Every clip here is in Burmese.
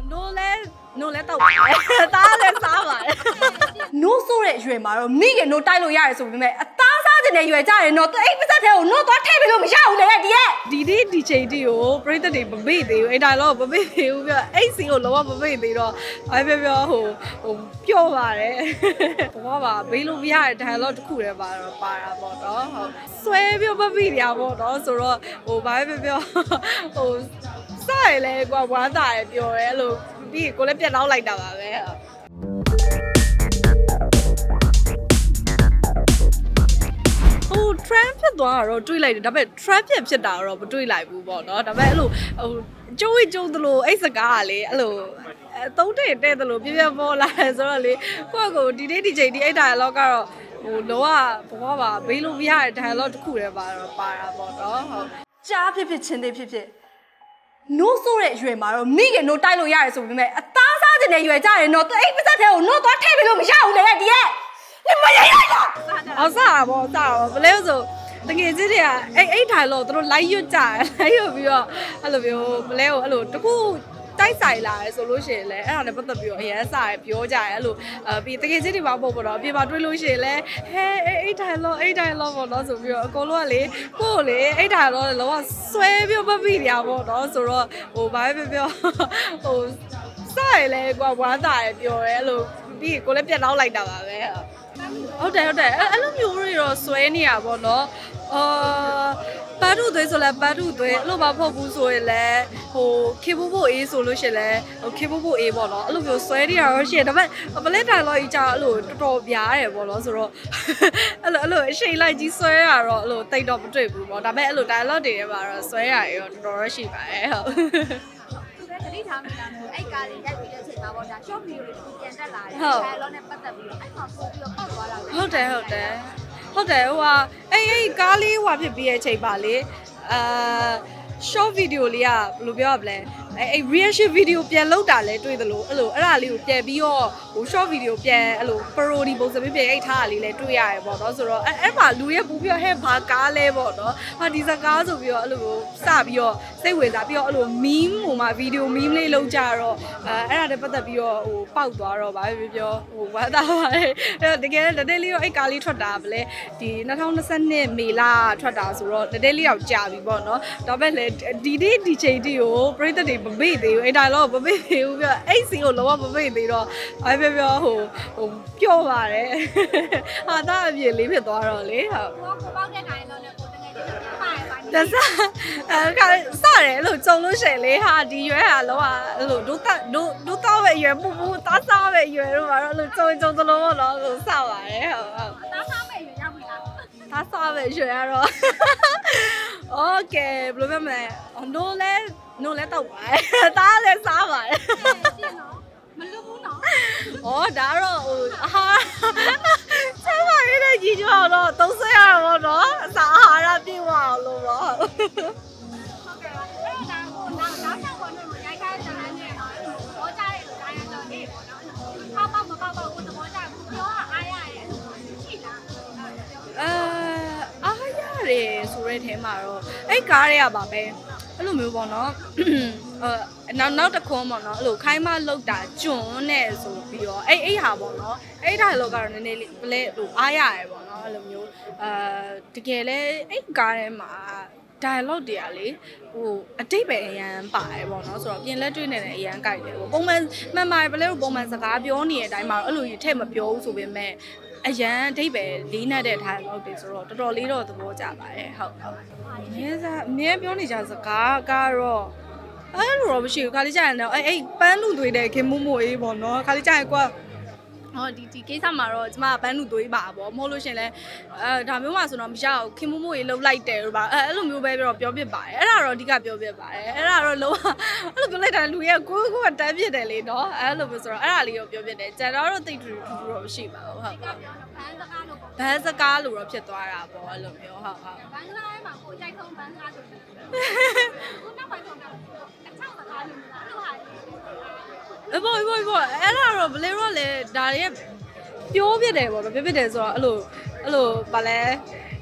နိုးလဲတော့သားလဲစားပါတယ်နိုးဆိုးတဲ့ရွယ်မှာတော့မိခင်နိုးတိုက်လို့ရတယ်ဆိုပေမဲ့အသားစားတဲ့ရွယ်ကြရင်တော့အိမ်ပစက်ထဲကိုနိုးသွားထည့်ပြီးလို့မရဘူးလေဒီချိန်တီကိုပရိသတ်တွေမမေ့သေးဘူးအဲ့ဒါတော့မမေ့သေးဘူးပြအဲ့စီကိုလောကမမေ့သေးတော့ဘာပြောဟိုပျော့ပါတယ်ဘောပါဘေးလို့မရတဲ့ dialogue တစ်ခုတည်းပါတာပေါ့နော်ဟုတ်ဆွဲပြောမမိရပေါ့နော်ဆိုတော့ဟိုဘာပြောဟိုစရလဲကွာဝမ်းသာရပြောရဲအဲ့လိုပြီးကိုလည်းပြတ်တော့လိုက်တာပါပဲtrend ဖြစ်သွားတော့တွေးလိုက်တယ်ဒါပေမဲ့ trend ဖြစ်တာတော့မတွေးလိုက်ဘူးပေါ့နော်ဒါပေမဲ့အဲ့လိုဟိုကျိုးသလိုအဲ့စကားကလေအဲ့လိုသုံးတဲ့သလိုပြပြပေါ်လာတယ်ဆိုတော့လေကိုဒီနေ့ဒီချိန်ဒီအဲ့ dialogue ကတော့ဟိုလောကဘောပါဘေးလို့မရတဲ့ dialogue တစ်ခုတည်းပါတာပေါ့နော်ဟုတ်ကြားဖြစ်ချင်းသေးဖြစ်နိုးဆိုးတဲ့ရွယ်မှာတော့မိခင်နိုးတိုက်လို့ရတယ်ဆိုပေမဲ့အသားစားတဲ့ရွယ်ကြရင်တော့အိမ်ပစက်ထဲကိုနိုးသွားထည့်ပြီးလို့မရဘူးလေဒီရဲ့မရရလားအော်စားပါဘလဲဆိုတကယ်ကြီးတွေကအဲ့ထိုင်လို့သူတို့လိုက်ရွတ်ကြလိုက်ရွတ်ပြီးတော့အဲ့လိုမျိုးဘလဲကိုအဲ့လိုတခုတိုက်ဆိုင်လာရဲဆိုလို့ရှိရင်လည်းအဲ့ဒါနဲ့ပတ်သက်ပြီးတော့အရင်စားရပြောကြရဲအဲ့လိုပြီးတကယ်ကြီးတွေပါပို့ပေါ့နော်အပြင်မှာတွေးလို့ရှိရင်လည်းဟဲအဲ့ထိုင်လို့ပေါ့နော်ဆိုပြီးတော့အကုန်လုံးကလေကို့လေအဲ့ထိုင်လို့လောကဆွဲပြောမပြီးရပေါ့နော်ဆိုတော့ဟိုဘာပဲပြောဟိုစားရလဲကွာဝမ်းသာရပြောရဲအဲ့လိုပြီးကိုလည်းပြတ်တော့လိုက်တာပါပဲဟုတ်တယ်အဲ့လိုမျိုးတွေတော့ဆွဲနေရပါတော့ပတ်ထုသွေးဆိုလဲပတ်ထုသွေးအဲ့လိုမဟုတ်ဘူးဆိုရင်လည်းဟိုခေဖို့အေးဆိုလို့ရှိရင်လည်းဟိုခေဖို့အေးပေါ့နော်အဲ့လိုမျိုးဆွဲနေရတော့ရှိတယ်ဒါပေမဲ့ပလက်တိုင်လို့ကြီးကြာအဲ့လိုတော်တော်ပြားတယ်ပေါ့နော်ဆိုတော့အဲ့လိုအရှိန်လိုက်ကြီးဆွဲရတော့အဲ့လိုတိတ်တော့မတွေ့ဘူးပေါ့ဒါပေမဲ့အဲ့လို dialogue တွေထဲမှာတော့ဆွဲရရောတော်တော်ရှိပါတယ်ဟုတ်တတိထားမိတာမျိုးအဲ့ကားလေးရိုက်ပြီးတဲ့အချိန်မှာပေါ့ဒါ short video လေးပြန်တက်လာတယ် dialogue နဲ့ပတ်သက်ပြီးတော့အဲ့မှာပို့ပြီးတော့ပောက်သွားတာဟုတ်တယ်ဟိုဟာအဲ့ကားလေးဟိုဖြစ်ပြီးတဲ့အချိန်ပါလေshort video လေးကဘယ်လိုပြောရမလဲအဲ့ reaction video ပြန်လုပ်တာလဲတွေ့သလိုအဲ့ဒါလေးကိုပြန်ပြီးတော့ဟို short video ပြန်အဲ့လို parody ပုံစံမျိုးပြန်ရိုက်ထားတာလေးလဲတွေ့ရတယ်ပေါ့နော်ဆိုတော့အဲ့မှာလူရဲ့ပူပြီးတော့ဟဲ့ဘာကားလဲပေါ့နော်ဟာဒီစကားဆိုပြီးတော့အဲ့လိုစပြီးတော့စိတ်ဝင်စားပြီးတော့အဲ့လို meme ဟိုမှာ video meme လေးလုပ်ကြတော့အဲ့ဒါနဲ့ပတ်သက်ပြီးတော့ဟိုပေါက်သွားတော့ဗာပြောဟိုဝမ်းသာပါတယ်အဲ့တကယ်တည်းလေးတော့အဲ့ကားလေးထွက်တာဗလဲဒီ2022မေလထွက်တာဆိုတော့တည်းလေးတော့ကြာပြီပေါ့နော်ဒါပေမဲ့ဒီနေ့ဒီချိန်တီကိုပရိသတ်တွေမမေ့သေးဘူးအဲ့ဒါတော့မမေ့သေးဘူးပြအဲ့စီကိုလောကမမေ့သေးတော့ဘာပြောဟိုပျော့ပါတယ်ဟာဒါအပြည့်လေးဖြစ်သွားတော့လေဟုတ်ကိုပေါက်တဲ့ခိုင်လုံးနဲ့ကိုတကယ်ကြီးပါတယ်ပါတစားစတယ်အဲ့လိုကြုံလို့ရှိရင်လေဟာဒီရွယ်ဟာလောကအဲ့လိုဒုတော့ပဲရွယ်ပူသားစားပဲရွယ်တော့ပါတော့အဲ့လိုကြုံသလိုပေါ့နော်လို့စပါတယ်ဟုတ်သားစားပဲရွယ်ရောက်ပြီလားသားစားပဲရွယ်ရတော့โอเคဘယ်လိုပြောမလဲနိုးလဲတော့ပါတယ်သားလဲစားပါတယ်ရှင်းနော်မလွတ်ဘူးနော်ဩဒါတော့ဟိုဟာဆက်ပါရတဲ့ကြီးကျော်တော့သုံးဆွဲရတာပေါ့နော်အစာအာဟာရပြည့်ဝအောင်လို့ပေါ့ဟုတ်ကဲ့ပါအဲ့ဒါကိုနောက်ဆက်ပေါ်နေမှာရိုက်ခိုင်းတဲ့နေနော်ဘောကြတဲ့လိုတိုင်းတော့နေပေါ့နော်ပေါက်မပေါက်ကိုသဘောကျဘူးပြောအားရတယ်ရှိလားအားရတယ်ဆိုတဲ့ထဲမှာတော့အဲ့ကားတွေကပါပဲအဲ့လိုမျိုးပေါ့နော်နောက်တစ်ခွန်းပေါ့နော်အဲ့လိုခိုင်းမလောက်တာကျွန်းနဲ့ဆိုပြီးတော့အဲ့ဟာပေါ့နော်အဲ့ဒါလောက်ကတော့နည်းနည်းလေးဘလဲဟိုအားရတယ်ပေါ့နော်အဲ့လိုမျိုးတကယ်လဲအဲ့ကားထဲမှာ dialogue တွေကလေဟိုအတိတ်ပဲအရန်ပါတယ်ပေါ့နော်ဆိုတော့ပြင်လက်တွေ့နေတဲ့အရန်ကြိုက်တယ်ပေါ့ပုံမှန်မှန်ပါတယ်ဘလဲပုံမှန်စကားပြောနေတဲ့အတိုင်းမှာတော့အဲ့လိုကြီးထည့်မပြောဘူးဆိုပေမဲ့အရန်အတိတ်ပဲလေးနဲ့တဲ့ dialogue တွေဆိုတော့တော်တော်လေးတော့သဘောကျပါတယ်ဟုတ်အမြဲပြောနေကြစကားကတော့အဲ့လိုတော့မရှိဘူးခါလေးကြာရင်တော့အဲ့ပန်းလူသွေးတဲ့ခင်မို့အေးပေါ့နော်ခါလေးကြာရင်ကွာဟောဒီကိစ္စမှာတော့ကျမပန်းလူသွေးပါပေါ့မဟုတ်လို့ရှင်လဲဒါမျိုးမှဆိုတော့မရဘူးခင်မို့ရေးလှုပ်လိုက်တယ်လို့ပါအဲ့လိုမျိုးပဲပြောပြပါတယ်အဲ့ဒါတော့အဓိကပြောပြပါတယ်အဲ့ဒါတော့လုံးဝအဲ့လိုပြောလိုက်တာလူရဲ့ကိုကတန်းပြစ်တယ်လေနော်အဲ့လိုမျိုးဆိုတော့အဲ့ဒါလေးကိုပြောပြတယ်ကျန်တော့တိတ်ထူတော့မရှိပါဘူးဟုတ်ဘန်းစကားလို့တော့ဖြစ်သွားတာပေါ့အဲ့လိုမျိုးဟုတ်ဘန်းစကားထဲမှာကိုကြိုက်ဆုံးဘန်းစကားဆိုကိုနောက်ပိုင်းတော့အချောက်စကားလို့အဲ့လိုဟာဘောအဲ့ဒါတော့ဘယ်လိုလဲဒါတွေကပြောပြတယ်ပေါ့နော်ပြောပြတယ်ဆိုတော့အဲ့လိုဗာလဲ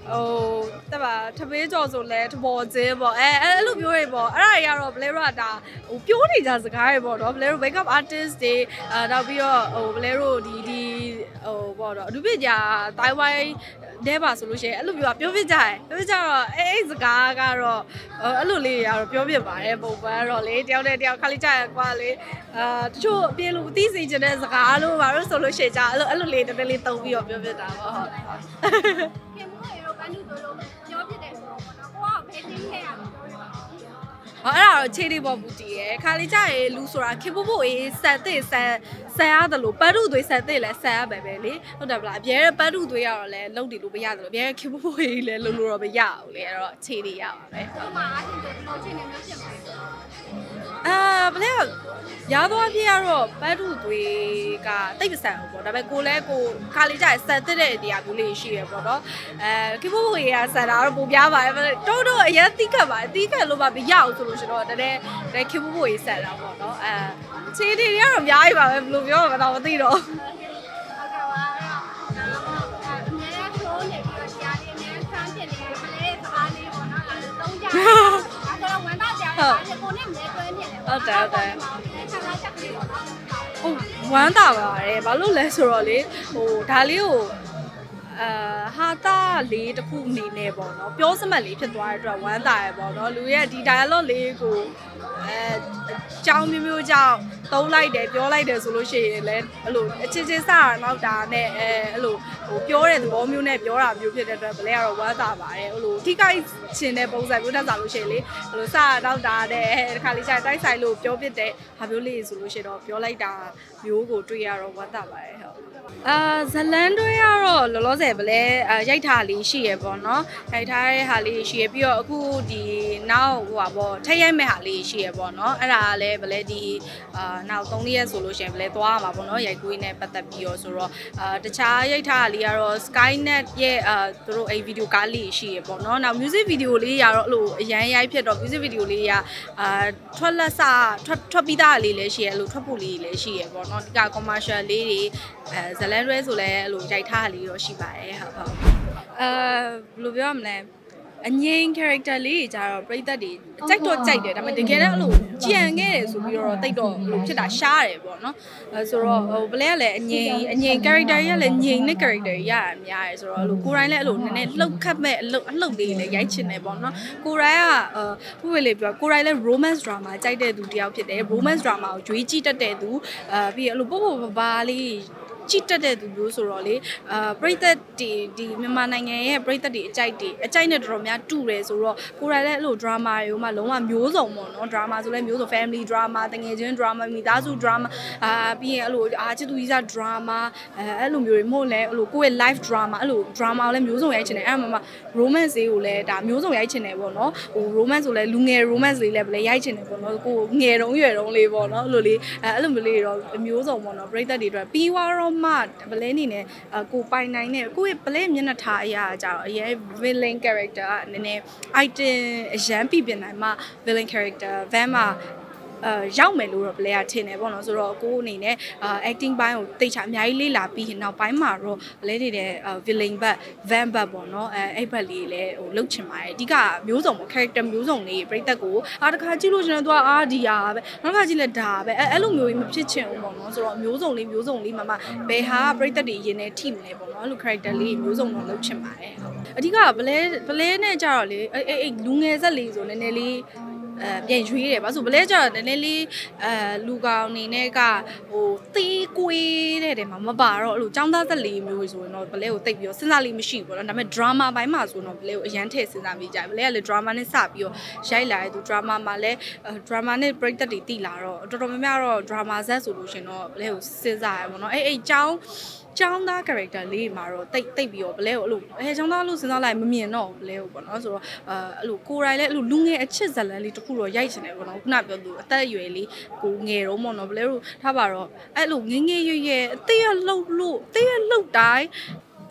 တဲ့ပါထမင်းကြော်ဆိုလဲတဘောချင်းပေါ့အဲ့လိုမျိုးတွေပေါ့အဲ့ဒါတွေကတော့ဘလဲတို့ကဒါပြောနေကြစကားတွေပေါ့နော်ဘလဲတို့ makeup artist တွေနောက်ပြီးတော့ဘလဲတို့ဒီပေါ့တော့အထူးပညာတိုင်ဝမ်တဲပါဆိုလို့ရှိရင်အဲ့လိုမျိုးပြောပြကြတယ်ပြောပြကြတော့အဲ့စကားကတော့အဲ့လိုလေးတွေကတော့ပြောပြပါတယ်ပုံပန်းတော့လေတယောက်နဲ့တယောက်ခါလေးကြရကွာလေတချို့အပြေလို့မသိစေချင်တဲ့စကားလို့ဘာလို့ဆိုလို့ရှိရင်ကြာအဲ့လိုလေးတည်းလေးတုံးပြီးတော့ပြောပြတာပေါ့ဟုတ်ခင်ဗျားရောဘန်းလူတို့လိုပြောပြတယ်ဆိုတော့ပေါ့နော်ကိုကဘယ်တင်းခဲ့ရမှာပြောရပါဦးအဲ့ဒါတော့ခြေလေးပေါ်ပူတည်ရယ်ခါလေးကြရလူဆိုတာခေဖို့ဖို့အေးဆက်တဲ့ဆက်ရတယ်လို့ပတ်ထုသွေးဆက်တဲ့လဲဆက်ရပဲပဲလေဟုတ်တယ်ဗလားအပြဲပတ်ထုသွေးရတော့လဲလုံတည်လို့မရတယ်လို့အပြဲခေဖို့ဖို့အေးလဲလုံလို့တော့မရဘူးလေအဲ့တော့ခြေလေးရပါပဲဟုတ်မှာအချင်းတို့ဒီလိုချင်းနေမျိုးဖြစ်မှာဘလဲရသွားပြရတော့ပတ်ထုသွေးကတိတ်မဆန်ဘူးပေါ့ဒါပေမဲ့ကိုလဲကိုခါလေးကြရဆက်တဲ့တရားမျိုးလေးရှိရပေါ့နော်ခေဖို့ဖို့အေးကဆက်တာတော့ပုံပြပါတယ်တော့အရင်တိခတ်ပါတယ်တိခတ်လို့မရအောင်ဆိုလို့ရှိတော့တခေဖို့ဖို့ရေးဆက်တာပေါ့နော်ခြေတွေကတော့အများကြီးပါပဲဘယ်လိုပြောမှာတော့မသိတော့ဟုတ်ကဲ့ပါအဲ့တော့အများကြီးထိုးနေပြီးတော့ရှားလေးအများဆန်းဖြစ်နေတယ်ခလေးစကားလေးပေါ့နော်အဲ့ဒါသုံးကြအဲ့တော့ဝန်သားကြားတယ်ကိုနဲ့မလဲတွဲနေတယ်ဟုတ်တယ်ဆန်းလာချက်ကလေးပေါ့နော်ဟုတ်ဝမ်းသာပါတယ်ဘာလို့လဲဆိုတော့လေဒါလေးကိုဟာတာလေးတစ်ခုအနေနဲ့ပေါ့နော်ပြောစမှတ်လေးဖြစ်သွားတဲ့အတွက်ဝမ်းသာရပေါ့နော်လူရဲ့ဒီ dialogue လေးကိုကြောင်းမျိုးကြောင်းသုံးလိုက်တယ်ပြောလိုက်တယ်ဆိုလို့ရှိရင်လည်းအဲ့လိုအချင်းချင်းစတာတော့ဒါနဲ့အဲ့လိုပြောတဲ့သဘောမျိုးနဲ့ပြောတာမျိုးဖြစ်တဲ့အတွက်ဗလဲကတော့ဝမ်းသာပါတယ်အဲ့လိုထိခိုက်ခြင်းတဲ့ပုံစံမျိုးတက်စားလို့ရှိရင်လေအဲ့လိုစတာတော့ဒါနဲ့တခါလေးကျတိုက်ဆိုင်လို့ပြောပြတဲ့ဟာမျိုးလေးဆိုလို့ရှိရင်တော့ပြောလိုက်တာမျိုးကိုတွေ့ရတော့ဝမ်းသာပါတယ်ဟုတ်ဇလန်တွေကတော့လောလောဆယ်ဗလဲရိုက်ထားလေးရှိရပေါ့နော်ရိုက်ထားတဲ့ဟာလေးရှိရပြီးတော့အခုဒီနောက်ဟိုပါပေါ့ထည့်ရိုက်မဲ့ဟာလေးရှိရပေါ့နော်အဲ့ဒါကလည်းဗလဲဒီနောက်3ရက်ဆိုလို့ရှိရင်ဗလဲသွားရမှာပေါ့နော်ရိုက်ကွေးနဲ့ပတ်သက်ပြီးတော့ဆိုတော့တခြားရိုက်ထားတာလေးကတော့ Skynet ရဲ့သူတို့အဲ့ဗီဒီယိုကားလေးရှိရပေါ့နော်နောက် music video လေးရတော့အဲ့လိုအရန်ရိုက်ဖြစ်တော့ music video လေးကထွက်လက်စထွက်ပြီးသားလေးလည်းရှိရအဲ့လိုထွက်ဖို့လေးလည်းရှိရပေါ့နော်ဒီက commercial လေးတွေဇလန်တွဲဆိုလည်းအဲ့လိုရိုက်ထားလေးတော့ရှိပါတယ်ဟုတ်ဟုတ်ဘယ်လိုပြောရမလဲအငိမ့် character လေးတွေကြတော့ပြိသက်တွေကြိုက်တော့ကြိုက်တယ်ဒါပေမဲ့တကယ်တော့အဲ့လိုကြံခဲ့တယ်ဆိုပြီးတော့တိတ်တော့ဘယ်လိုဖြစ်တာရှားတယ်ပေါ့နော်ဆိုတော့ဘလဲကလည်းအငိမ့် character ကြီးကလည်းငိမ့်တဲ့ character ကြီးရတာများတယ်ဆိုတော့အဲ့လိုကိုယ်တိုင်းလည်းအဲ့လိုနည်းနည်းလှုပ်ခတ်မဲ့အလှုပ်လေးလည်းရိုက်ချင်တယ်ပေါ့နော်ကိုယ်တိုင်းကဘယ်လိုပြောကိုယ်တိုင်းလည်း romance drama ကြိုက်တဲ့သူတယောက်ဖြစ်တယ် romance drama ကိုကြွေးကြည့်တတ်တဲ့သူပြီးအဲ့လိုပို့ပါလေးကြည့်တတ်တဲ့သူမျိုးဆိုတော့လေပရိသတ်ဒီမြန်မာနိုင်ငံရဲ့ပရိသတ်တွေအကြိုက်နဲ့တော်တော်များတူတယ်ဆိုတော့ကိုယ်တိုင်လည်းအဲ့လို drama တွေမှလုံးဝမျိုးစုံပေါ့နော် drama ဆိုလည်းမျိုးစုံ family drama တငယ်ချင်း drama မိသားစု drama ပြီးရင်အဲ့လိုချစ်သူကြီးစား drama အဲ့လိုမျိုးတွေမဟုတ်လဲအဲ့လိုကိုယ့်ရဲ့ life drama အဲ့လို drama ကိုလည်းမျိုးစုံရိုက်ချင်တယ်အဲ့မှာ romance လေးကိုလည်းဒါမျိုးစုံရိုက်ချင်တယ်ပေါ့နော်ဟို romance ဆိုလည်းလူငယ် romance လေးလည်းပဲရိုက်ချင်တယ်ပေါ့နော်ကိုငယ်တုန်းရွယ်တုန်းလေးပေါ့နော်အဲ့လိုလေးအဲ့လိုမျိုးလေးတော့မျိုးစုံပေါ့နော်ပရိသတ်တွေအတွက်ပြီးွားတော့မှဗလဲနေနဲ့ကိုပိုင်နိုင်နဲ့ကိုရဲ့ဗလဲမျက်နှာထားအရာကြတော့အရင် villain character ကနည်းနည်း item အရန်ပြနိုင်မှ villain character van မှာရောက်မယ်လို့တော့ player ထင်တယ်ပေါ့နော်ဆိုတော့ကိုအနေနဲ့acting ဘိုင်းကိုတိတ်ချအများကြီးလေ့လာပြီးနောက်ပိုင်းမှာတော့ဗလဲနေတဲ့ villain ဘက် van ဘက်ပေါ့နော်အဲ့ဘက်လေးလည်းဟိုလုတ်ချင်ပါတယ်အဓိကမျိုးစုံပေါ့ character မျိုးစုံလေးပြိသက်ကိုတခါကြည့်လို့ရှင်တော့ဒီဟာပဲနောက်တစ်ခါကြည့်လဲဒါပဲအဲ့လိုမျိုးကြီးမဖြစ်ချင်ဘူးပေါ့နော်ဆိုတော့မျိုးစုံလေးမှဘယ်ဟာပြိသက်တွေရင်ထဲထိမလဲပေါ့နော်အဲ့လို character လေးမျိုးစုံတော့လုတ်ချင်ပါတယ်အဓိကဗလဲနဲ့ကြတော့လေအဲ့လူငယ်ဆက်လေးဆိုနည်းနည်းလေးပြန်ရွေးတယ်ဘာလို့ဆိုဗလဲကျတော့နည်းနည်းလေးလူကောင်အနေနဲ့ကဟိုသီးကွေးတဲ့မှာမပါတော့အဲ့လိုចောင်းသားသက်လေးမျိုးဆိုရင်တော့ဗလဲကိုတိတ်ပြီးတော့စဉ်းစားလေးမရှိဘူးပေါ့နော်ဒါပေမဲ့ drama ဘိုင်းမှာဆိုတော့ဗလဲကိုအရန်ထည့်စဉ်းစားမိကြဗလဲကလည်း drama နဲ့စပြီးတော့ရိုက်လာတဲ့သူ drama မှာလည်း drama နဲ့ပြိသက်တွေတိလာတော့တော်တော်များများတော့ drama ဇက်ဆိုလို့ရှင်တော့ဗလဲကိုစဉ်းစားရပေါ့နော်အဲ့ចောင်းသား character လေးမှာတော့တိတ်ပြီးတော့ဗလဲကိုအဲ့လိုចောင်းသားလို့စဉ်းစားလိုက်မမြင်တော့ဗလဲကိုပေါ့နော်ဆိုတော့အဲ့လိုကိုယ်တိုင်လည်းအဲ့လိုလူငယ်အချစ်ဇလန်လေးတစ်ခုတော့ရိုက်ချင်တယ်ပေါ့နော်ခုနပြောသူအသက်အရွယ်လေးကိုငယ်တော့ပေါ့နော်ဗလဲတို့ထားပါတော့အဲ့လိုငယ်ရွယ်အသေးရလှုပ်တိုင်း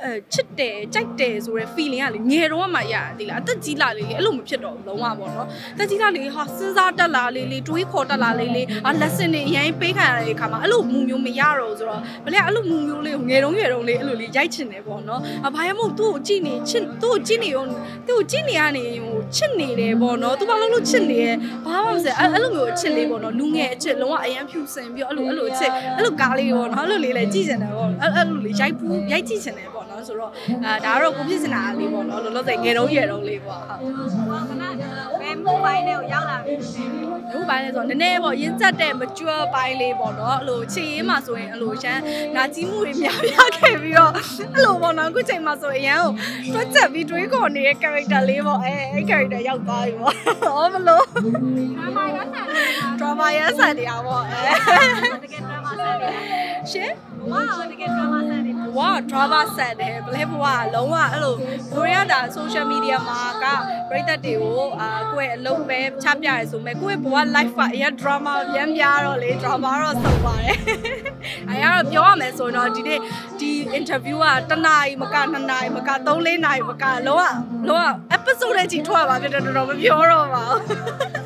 ချစ်တယ်ကြိုက်တယ်ဆိုတဲ့ feeling ကလေငယ်တော့မှရတယ်လားအသက်ကြီးလာလေအဲ့လိုမဖြစ်တော့လုံးဝပေါ့နော်အသက်ကြီးလာလေဟာစဉ်းစားတက်လာလေတွေးခေါ်တက်လာလေlesson တွေအရင်ပေးခံရတဲ့အခါမှာအဲ့လိုမူမျိုးမရတော့ဆိုတော့ဘယ်လဲအဲ့လိုမူမျိုးလေးကိုငယ်တုန်းလေးအဲ့လိုလေးရိုက်ချင်တယ်ပေါ့နော်ဘာမှမဟုတ်သူ့ကိုကြည့်နေချစ်သူ့ကိုကြည့်နေရောသူ့ကိုကြည့်နေရနေဟိုချစ်နေတယ်ပေါ့နော်သူဘာလို့ချစ်နေရဲဘာမှမစဲအဲ့လိုမျိုးအချစ်လေးပေါ့နော်လူငယ်အချစ်လုံးဝအရန်ဖြူစင်ပြီးအဲ့လိုအချစ်အဲ့လိုကားလေးပေါ့နော်အဲ့လိုလေးလည်းကြည့်ချင်တယ်ပေါ့အဲ့လိုလေးရိုက်ကြည့်ချင်တယ်ပေါ့နော်ဆိုတော့ဒါကတော့ကိုပြစ်စင်တာလေးပေါ့နော်လောလောဆယ်ငယ်တုန်းရွယ်တုန်းလေးပေါ့ဟုတ်ဘယ်မိုဘိုင်းနဲ့ကိုရောက်လာပြီမိုဘိုင်းနဲ့ဆိုတော့နည်းနည်းပေါ့ရင်းသက်တဲ့ mature ပိုင်းလေးပေါ့နော်အဲ့လိုချေရင်းမှာဆိုရင်အဲ့လိုရှမ်းနာကြီးမှုတွေများခဲ့ပြီးတော့အဲ့လိုပေါ့နော်အခုချိန်မှာဆိုရင်တွက်ချက်ပြီးတွေးခေါ်နေတဲ့ character လေးပေါ့အဲ့ character ရောက်သွားပြီပေါ့ဟောမလို့ drama ရဆန်နေတာပေါ့တကယ် drama ဆန်နေရှင်ဝါတကယ် drama ဆန်နေဝါ drama ဆန်တယ်ဘလဲဘဝလုံးဝအဲ့လိုကိုရီးယားဒါ social media မှာကပရိသတ်တွေကိုကိုယ့်ရဲ့အလုပ်ပဲချပြရဲဆိုမဲ့ကိုယ့်ရဲ့ဘဝ life ကအရင် drama ပြန်ပြတော့လေ drama တော့စုံပါတယ်အဲ့တော့ပြောရမယ်ဆိုရင်တော့ဒီနေ့ဒီ interview က1နာရီမက2နာရီမက3-4နာရီမကလုံးဝ episode ကြီးထွက်ပါဖြစ်တယ်တော်တော်မပြောတော့ပါဘူး